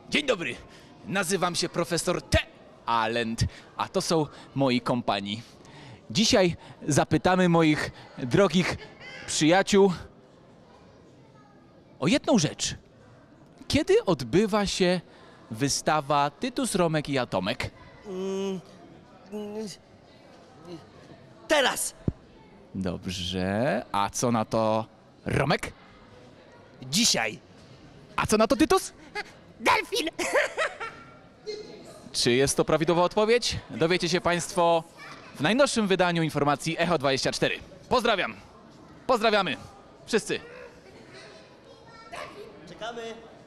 Dzień dobry, nazywam się profesor T. Alent, a to są moi kompani. Dzisiaj zapytamy moich drogich przyjaciół o jedną rzecz. Kiedy odbywa się wystawa Tytus, Romek i Atomek? Teraz! Dobrze, a co na to Romek? Dzisiaj! A co na to Tytus? Delfin! Czy jest to prawidłowa odpowiedź? Dowiecie się Państwo w najnowszym wydaniu informacji Echo24. Pozdrawiam! Pozdrawiamy! Wszyscy! Czekamy!